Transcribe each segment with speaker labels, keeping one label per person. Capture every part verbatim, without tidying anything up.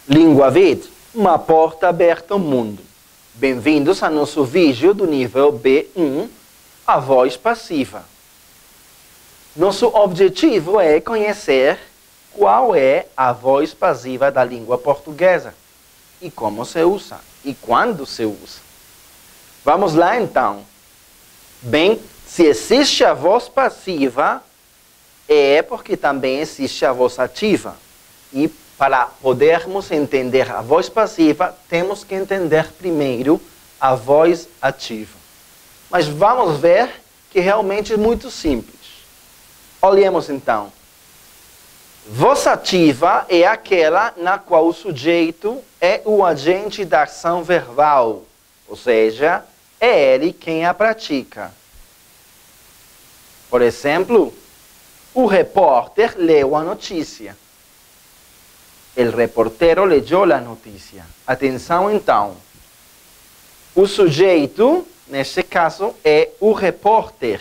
Speaker 1: Língua Vid, uma porta aberta ao mundo. Bem-vindos ao nosso vídeo do nível B um, a voz passiva. Nosso objetivo é conhecer qual é a voz passiva da língua portuguesa e como se usa e quando se usa. Vamos lá então. Bem, se existe a voz passiva, é porque também existe a voz ativa. E para podermos entender a voz passiva, temos que entender primeiro a voz ativa. Mas vamos ver que realmente é muito simples. Olhemos então. Voz ativa é aquela na qual o sujeito é o agente da ação verbal, ou seja, é ele quem a pratica. Por exemplo, o repórter leu a notícia. El reportero leyó la noticia. Atenção então. O sujeito, neste caso, é o repórter.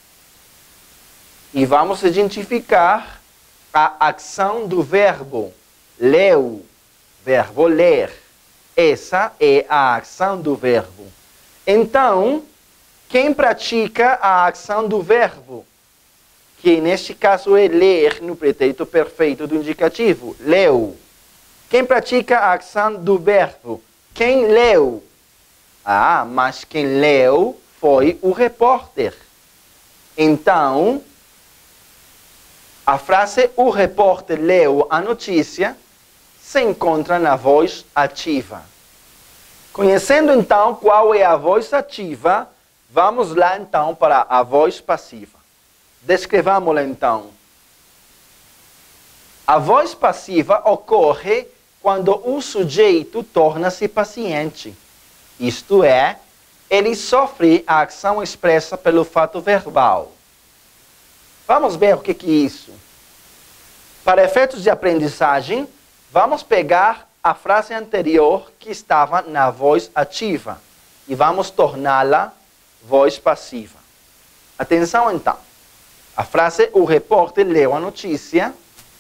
Speaker 1: E vamos identificar a ação do verbo. Leu, verbo ler. Essa é a ação do verbo. Então, quem pratica a ação do verbo? Que neste caso é ler no pretérito perfeito do indicativo. Leu. Quem pratica a ação do verbo? Quem leu? Ah, mas quem leu foi o repórter. Então, a frase o repórter leu a notícia se encontra na voz ativa. Conhecendo então qual é a voz ativa, vamos lá então para a voz passiva. Descrevamos-la então. A voz passiva ocorre quando o sujeito torna-se paciente. Isto é, ele sofre a ação expressa pelo fato verbal. Vamos ver o que é isso. Para efeitos de aprendizagem, vamos pegar a frase anterior que estava na voz ativa e vamos torná-la voz passiva. Atenção então. A frase, o repórter leu a notícia.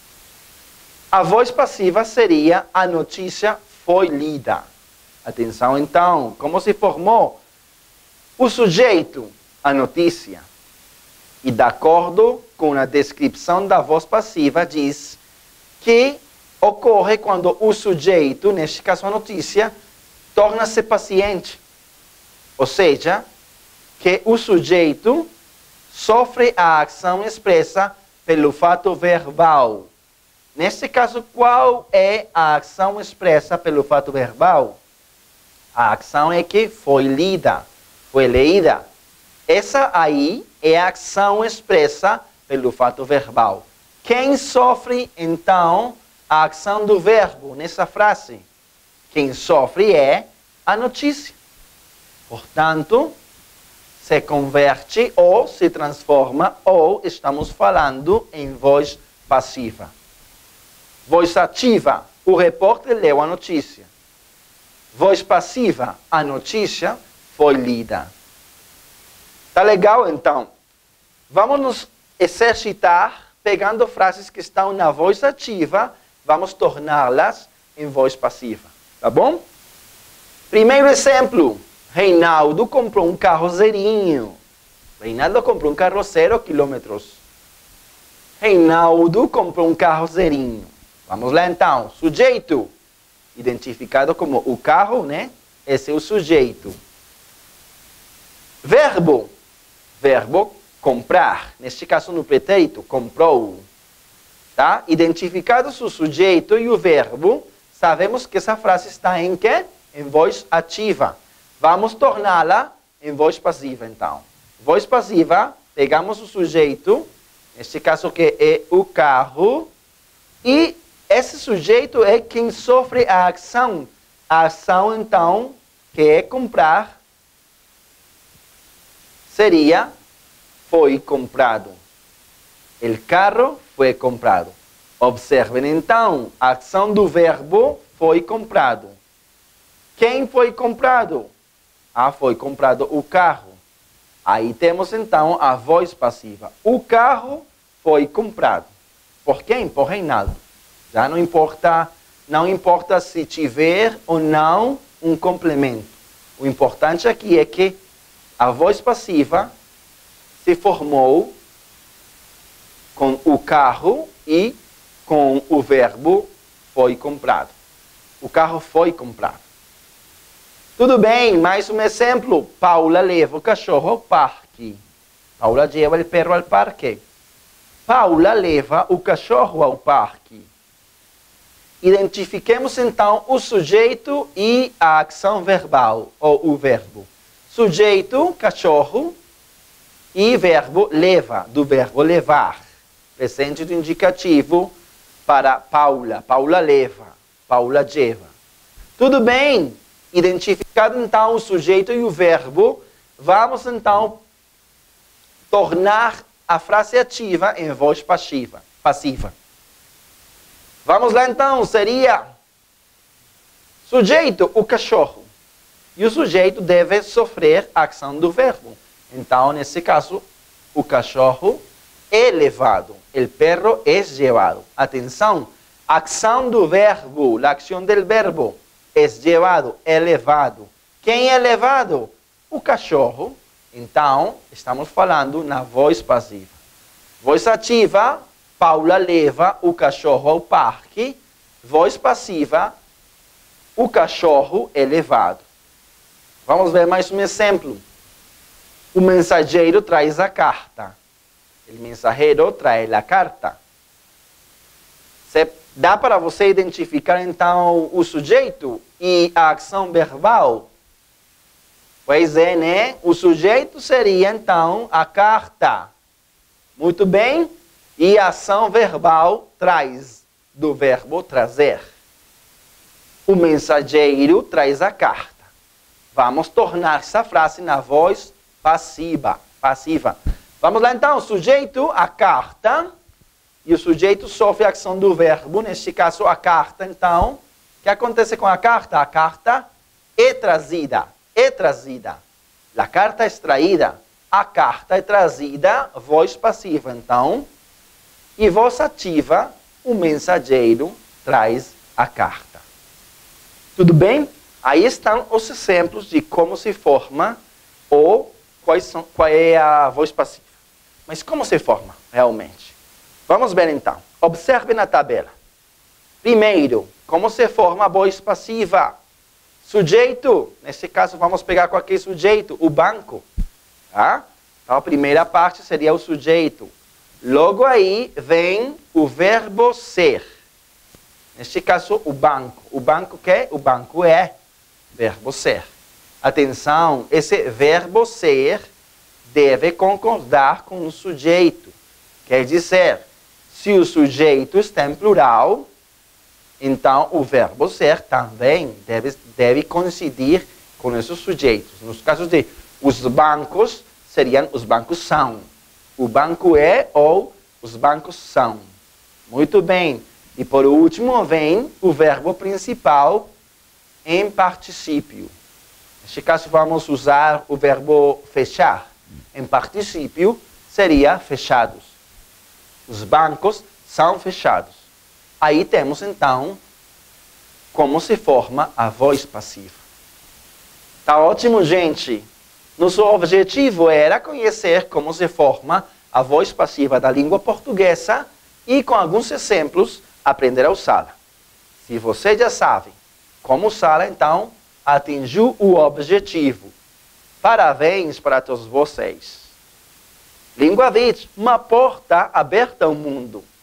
Speaker 1: A voz passiva seria, a notícia foi lida. Atenção então, como se formou? O sujeito, a notícia. E de acordo com a descrição da voz passiva, diz que ocorre quando o sujeito, neste caso a notícia, torna-se paciente. Ou seja, que o sujeito sofre a ação expressa pelo fato verbal. Neste caso, qual é a ação expressa pelo fato verbal? A ação é que foi lida, foi leída. Essa aí é a ação expressa pelo fato verbal. Quem sofre, então, a ação do verbo nessa frase? Quem sofre é a notícia. Portanto, se converte ou se transforma ou estamos falando em voz passiva. Voz ativa, o repórter leu a notícia. Voz passiva, a notícia foi lida. Tá legal então? Vamos nos exercitar pegando frases que estão na voz ativa, vamos torná-las em voz passiva. Tá bom? Primeiro exemplo. Reinaldo comprou um carro zerinho. Reinaldo comprou um carro zero quilômetros. Reinaldo comprou um carro zerinho. Vamos lá então. Sujeito, identificado como o carro, né? Esse é o sujeito. Verbo. Verbo, comprar. Neste caso no pretérito, comprou. Tá? Identificados o sujeito e o verbo, sabemos que essa frase está em quê? Em voz ativa. Vamos torná-la em voz passiva, então. Voz passiva, pegamos o sujeito, neste caso que é o carro, e esse sujeito é quem sofre a ação. A ação, então, que é comprar, seria, foi comprado. O carro foi comprado. Observem, então, a ação do verbo foi comprado. Quem foi comprado? Ah, foi comprado o carro. Aí temos então a voz passiva. O carro foi comprado. Por quem? Por Reinaldo. Já não importa não importa se tiver ou não um complemento. O importante aqui é que a voz passiva se formou com o carro e com o verbo foi comprado. O carro foi comprado. Tudo bem, mais um exemplo. Paula leva o cachorro ao parque. Paula leva o perro ao parque. Paula leva o cachorro ao parque. Identifiquemos então o sujeito e a ação verbal, ou o verbo. Sujeito, cachorro, e verbo leva, do verbo levar. Presente do indicativo para Paula. Paula leva, Paula leva. Tudo bem? Identificado então o sujeito e o verbo, vamos então tornar a frase ativa em voz passiva. passiva. Vamos lá então, seria sujeito, o cachorro. E o sujeito deve sofrer a ação do verbo. Então, nesse caso, o cachorro é levado, o perro é llevado. Atenção, ação do verbo, a ação do verbo é llevado, é levado. Quem é levado? O cachorro. Então, estamos falando na voz passiva. Voz ativa, Paula leva o cachorro ao parque. Voz passiva, o cachorro é levado. Vamos ver mais um exemplo. O mensageiro traz a carta. O mensageiro traz a carta. Dá para você identificar então o sujeito e a ação verbal? Pois é, né? O sujeito seria então a carta. Muito bem. E a ação verbal traz, do verbo trazer. O mensageiro traz a carta. Vamos tornar essa frase na voz passiva. passiva. Vamos lá então, sujeito, a carta. E o sujeito sofre a ação do verbo, neste caso a carta. Então, o que acontece com a carta? A carta é trazida. É trazida. A carta é extraída. A carta é trazida, voz passiva. Então, e voz ativa, o mensageiro traz a carta. Tudo bem? Aí estão os exemplos de como se forma ou quais são, qual é a voz passiva. Mas como se forma realmente? Vamos ver então. Observe na tabela. Primeiro, como se forma a voz passiva? Sujeito, nesse caso vamos pegar qualquer sujeito, o banco. Tá? Então a primeira parte seria o sujeito. Logo aí vem o verbo ser. Neste caso, o banco. O banco que é? O banco é verbo ser. Atenção, esse verbo ser deve concordar com o sujeito. Quer dizer, se o sujeito está em plural, então o verbo ser também deve, deve coincidir com esses sujeitos. Nos casos de os bancos, seriam os bancos são. O banco é ou os bancos são. Muito bem. E por último vem o verbo principal em particípio. Neste caso vamos usar o verbo fechar. Em particípio seria fechados. Os bancos são fechados. Aí temos então como se forma a voz passiva. Tá ótimo, gente? Nosso objetivo era conhecer como se forma a voz passiva da língua portuguesa e, com alguns exemplos, aprender a usá-la. Se você já sabe como usá-la, então, atingiu o objetivo. Parabéns para todos vocês. Língua Vit, uma porta aberta ao mundo.